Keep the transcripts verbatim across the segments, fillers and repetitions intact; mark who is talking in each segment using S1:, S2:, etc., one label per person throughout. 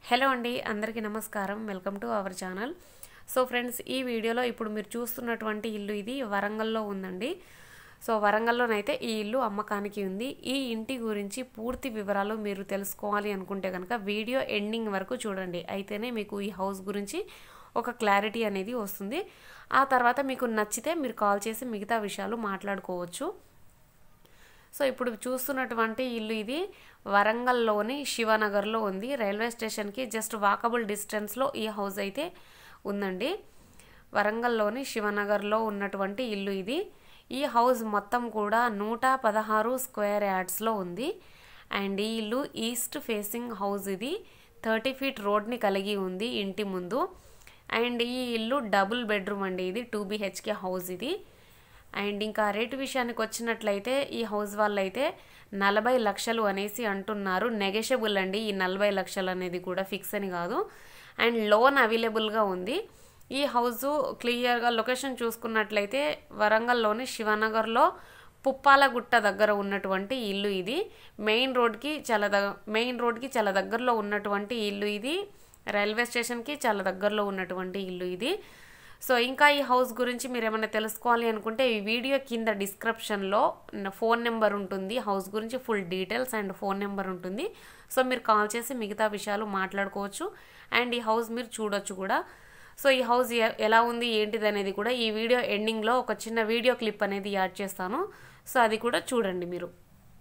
S1: hello అండి అందరికీ నమస్కారం welcome to our channel so friends ఈ వీడియోలో ఇప్పుడు మీరు చూస్తున్నటువంటి ఇల్లు ఇది వరంగల్లో ఉందండి సో వరంగల్లోనైతే ఈ ఇల్లు అమ్మకానికి ఉంది ఈ ఇంటి గురించి పూర్తి వివరాలు మీరు తెలుసుకోవాలి అనుకుంటే గనుక వీడియో ఎండింగ్ వరకు చూడండి అయితేనే మీకు ఈ హౌస్ గురించి ఒక క్లారిటీ అనేది వస్తుంది ఆ తర్వాత మీకు నచ్చితే మీరు కాల్ చేసి మిగతా విషయాలు మాట్లాడుకోవచ్చు సో ఇప్పుడు చూస్తున్నటువంటి ఇల్లు ఇది వరంగల్లోని శివనగర్లో ఉంది రైల్వే స్టేషన్కి జస్ట్ వాకబుల్ డిస్టెన్స్లో ఈ హౌస్ అయితే ఉందండి వరంగల్లోని శివనగర్లో ఉన్నటువంటి ఇల్లు ఇది ఈ హౌస్ మొత్తం కూడా నూట పదహారు స్క్వేర్ యార్డ్స్లో ఉంది అండ్ ఈ ఇల్లు ఈస్ట్ ఫేసింగ్ హౌస్ ఇది థర్టీ ఫీట్ రోడ్ని కలిగి ఉంది ఇంటి ముందు అండ్ ఈ ఇల్లు డబుల్ బెడ్రూమ్ అండి ఇది టూ బిహెచ్కే హౌస్ ఇది అండ్ ఇంకా రేటు విషయానికి వచ్చినట్లయితే ఈ హౌస్ వాళ్ళైతే నలభై లక్షలు అనేసి అంటున్నారు నెగోషియబుల్ అండి ఈ నలభై లక్షలు అనేది కూడా ఫిక్స్ అని కాదు అండ్ లోన్ అవైలబుల్గా ఉంది ఈ హౌస్ క్లియర్గా లొకేషన్ చూసుకున్నట్లయితే వరంగల్లోని శివనగర్లో పుప్పాలగుట్ట దగ్గర ఉన్నటువంటి ఇల్లు ఇది మెయిన్ రోడ్కి చాలా ద మెయిన్ రోడ్కి చాలా దగ్గరలో ఉన్నటువంటి ఇల్లు ఇది రైల్వే స్టేషన్కి చాలా దగ్గరలో ఉన్నటువంటి ఇల్లు ఇది సో ఇంకా ఈ హౌస్ గురించి మీరు ఏమైనా తెలుసుకోవాలి అనుకుంటే ఈ వీడియో కింద డిస్క్రిప్షన్లో ఫోన్ నెంబర్ ఉంటుంది హౌస్ గురించి full details and phone number ఉంటుంది సో మీరు కాల్ చేసి మిగతా విషయాలు మాట్లాడుకోవచ్చు అండ్ ఈ హౌస్ మీరు చూడొచ్చు కూడా సో ఈ హౌస్ ఎలా ఉంది ఏంటిది అనేది కూడా ఈ వీడియో ఎండింగ్లో ఒక చిన్న వీడియో క్లిప్ అనేది యాడ్ చేస్తాను సో అది కూడా చూడండి మీరు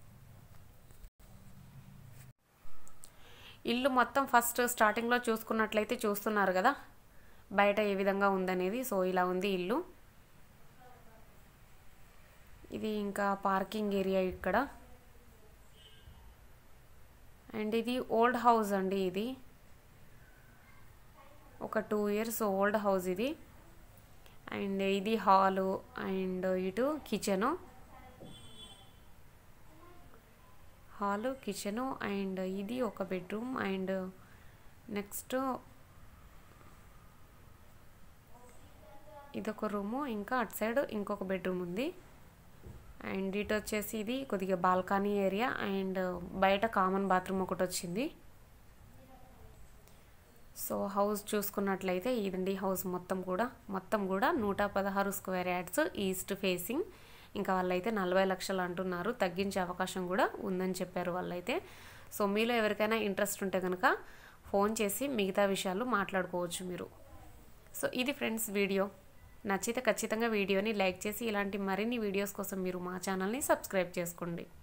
S1: ఇల్లు మొత్తం ఫస్ట్ స్టార్టింగ్లో చూసుకున్నట్లయితే చూస్తున్నారు కదా బయట ఏ విధంగా ఉందనేది సో ఇలా ఉంది ఇల్లు ఇది ఇంకా పార్కింగ్ ఏరియా ఇక్కడ అండ్ ఇది ఓల్డ్ హౌస్ అండి ఇది ఒక టూ ఇయర్స్ ఓల్డ్ హౌస్ ఇది అండ్ ఇది హాలు అండ్ ఇటు కిచెను హాలు కిచెను అండ్ ఇది ఒక బెడ్రూమ్ అండ్ నెక్స్ట్ ఇదొక రూము ఇంకా అటు సైడ్ ఇంకొక బెడ్రూమ్ ఉంది అండ్ ఇటు వచ్చేసి ఇది కొద్దిగా బాల్కనీ ఏరియా అండ్ బయట కామన్ బాత్రూమ్ ఒకటి వచ్చింది సో హౌస్ చూసుకున్నట్లయితే ఇదండి హౌస్ మొత్తం కూడా మొత్తం కూడా నూట పదహారు స్క్వేర్ యార్డ్స్ ఈస్ట్ ఫేసింగ్ ఇంకా వాళ్ళైతే నలభై లక్షలు అంటున్నారు తగ్గించే అవకాశం కూడా ఉందని చెప్పారు వాళ్ళైతే సో మీలో ఎవరికైనా ఇంట్రెస్ట్ ఉంటే కనుక ఫోన్ చేసి మిగతా విషయాలు మాట్లాడుకోవచ్చు మీరు సో ఇది ఫ్రెండ్స్ వీడియో నచ్చితే ఖచ్చితంగా వీడియోని లైక్ చేసి ఇలాంటి మరిన్ని వీడియోస్ కోసం మీరు మా ఛానల్ని సబ్స్క్రైబ్ చేసుకోండి